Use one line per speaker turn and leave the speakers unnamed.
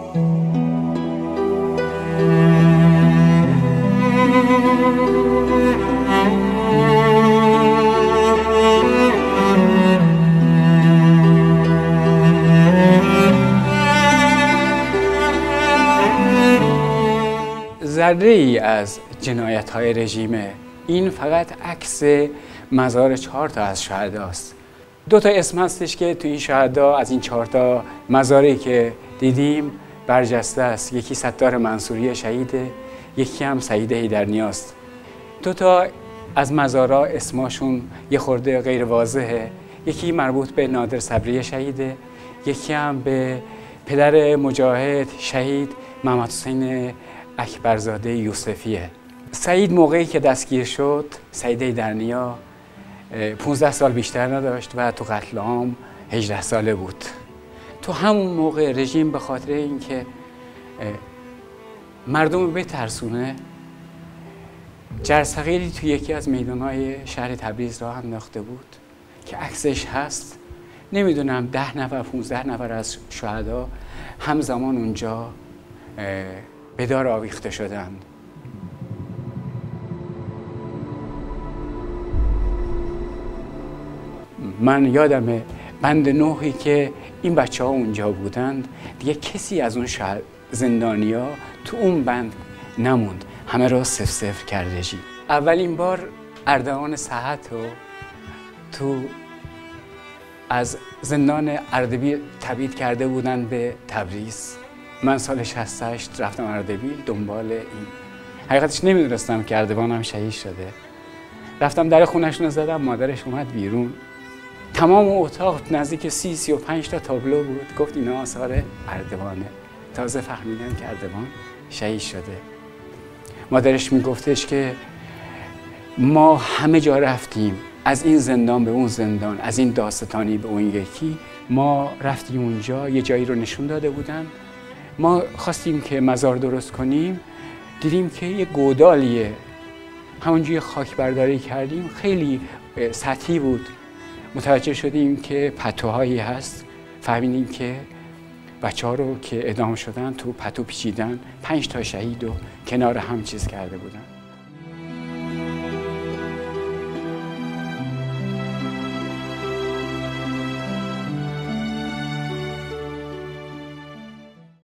ذره‌ای از جنایت‌های رژیمه. این فقط عکس مزار 4 تا از شهداست. 2 تا اسم هستش که تو این شهدا از این 4 تا مزاری که دیدیم برجسته است. یکی ستار منصوری شهیده، یکی هم سعید حیدرنیاست. 2 تا از مزارا اسماشون یه خورده غیر واضحه. یکی مربوط به نادر صبری شهیده، یکی هم به پدر مجاهد شهید محمد حسین اکبرزاده یوسفیه. سعید موقعی که دستگیر شد، سعید حیدرنیا 15 سال بیشتر نداشت و تو قتل عام 18 ساله بود. تو همون موقع رژیم به خاطر اینکه مردم رو بترسونه، جرثقیلی تو یکی از میدانهای شهر تبریز راه انداخته بود که عکسش هست. نمیدونم 10 نفر 15 نفر از شهدا همزمان اونجا به دار آویخته شدند. من یادمه بند 9 که این بچه‌ها اونجا بودند، دیگه کسی از اون زندانیا تو اون بند نموند، همه را 0-0 کرد رژیم. اولین بار اردوان صحت رو تو از زندان اردبیل تبعید کرده بودن به تبریز. من سال 68 رفتم اردبیل دنبال این. حقیقتش نمیدونستم که اردوانم شهید شده. رفتم در خونه‌شون رو زدم، مادرش اومد بیرون. تمام اتاق نزدیک 30-35 تا تابلو بود. گفت اینا آثار اردوانه. تازه فهمیدن که اردوان شهید شده. مادرش میگفتش که ما همه جا رفتیم، از این زندان به اون زندان، از این داستانی به اون یکی. ما رفتیم اونجا، یه جایی رو نشون داده بودن. ما خواستیم که مزار درست کنیم، دیدیم که یه گودالیه. همونجوری خاک برداری کردیم، خیلی سطحی بود. متوجه شدیم که پتوهایی هست. فهمیدیم که بچه‌ها رو که اعدام شدن تو پتو پیچیدن، 5 تا شهید رو کنار هم چیز کرده بودن.